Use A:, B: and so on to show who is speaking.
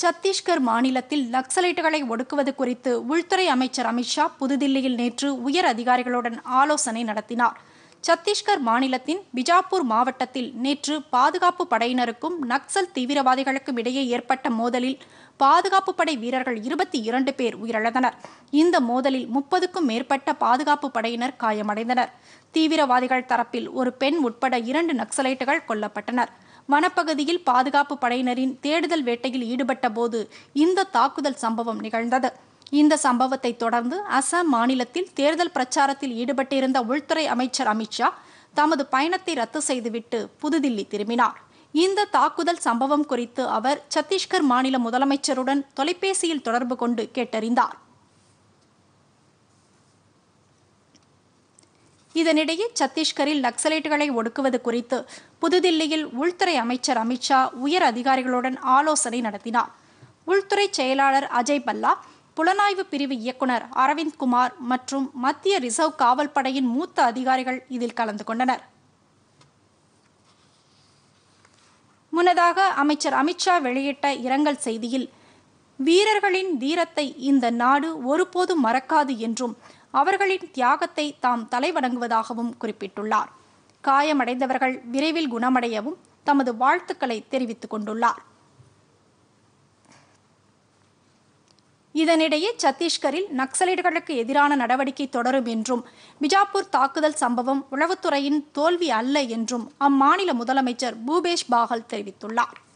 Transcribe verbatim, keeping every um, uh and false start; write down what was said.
A: சத்தீஸ்கர் மாநிலத்தில் நக்சலைட்டுகளை ஒடுக்குவது குறித்து உள்துறை அமைச்சர் அமித்ஷா புதுதில்லியில் நேற்று உயர் அதிகாரிகளுடன் ஆலோசனை நடத்தினார். சத்தீஸ்கர் மாநிலத்தின் பிஜாப்பூர் மாவட்டத்தில் நேற்று பாதுகாப்பு படையினருக்கும் நக்சல் தீவிரவாதிகளுக்கும் இடையே ஏற்பட்ட மோதலில் பாதுகாப்பு படை வீரர்கள் இருபத்தி இரண்டு பேர் உயிரிழந்தனர். இந்த மோதலில் முப்பதுக்கும் மேற்பட்ட பாதுகாப்பு படையினர் காயமடைந்தனர். தீவிரவாதிகள் தரப்பில் ஒரு பெண் உட்பட இரண்டு நக்சலைட்டுகள் கொல்லப்பட்டனர். வனப்பகுதியில் பாதுகாப்பு படையினரின் தேடுதல் வேட்டையில் ஈடுபட்ட போது இந்த தாக்குதல் சம்பவம் நிகழ்ந்தது. இந்த சம்பவத்தை தொடர்ந்து அசாம் மாநிலத்தில் தேர்தல் பிரச்சாரத்தில் ஈடுபட்டிருந்த உள்துறை அமைச்சர் அமித்ஷா தமது பயணத்தை ரத்து செய்துவிட்டு புதுதில்லி திரும்பினார். இந்த தாக்குதல் சம்பவம் குறித்து அவர் சத்தீஸ்கர் மாநில முதலமைச்சருடன் தொலைபேசியில் தொடர்பு கொண்டு கேட்டறிந்தார். இதனிடையே சத்தீஸ்கரில் நக்சலைட்டுகளை ஒடுக்குவது குறித்து புதுதில்லியில் உள்துறை அமைச்சர் அமித்ஷா உயர் அதிகாரிகளுடன் ஆலோசனை நடத்தினார். உள்துறை செயலாளர் அஜய் பல்லா, புலனாய்வு பிரிவு இயக்குநர் அரவிந்த் குமார் மற்றும் மத்திய ரிசர்வ் காவல் படையின் மூத்த அதிகாரிகள் இதில் கலந்து கொண்டனர். முன்னதாக அமைச்சர் அமித்ஷா வெளியிட்ட இரங்கல் செய்தியில், வீரர்களின் வீரத்தை இந்த நாடு ஒருபோதும் மறக்காது என்றும் அவர்களின் தியாகத்தை தாம் தலைவணங்குவதாகவும் குறிப்பிட்டுள்ளார். காயமடைந்தவர்கள் விரைவில் குணமடையவும் தமது வாழ்த்துக்களை தெரிவித்துக் கொண்டுள்ளார். இதனிடையே சத்தீஸ்கரில் நக்சலைட்டுகளுக்கு எதிரான நடவடிக்கை தொடரும் என்றும் பிஜாப்பூர் தாக்குதல் சம்பவம் உளவுத்துறையின் தோல்வி அல்ல என்றும் அம்மாநில முதலமைச்சர் பூபேஷ் பாகல் தெரிவித்துள்ளார்.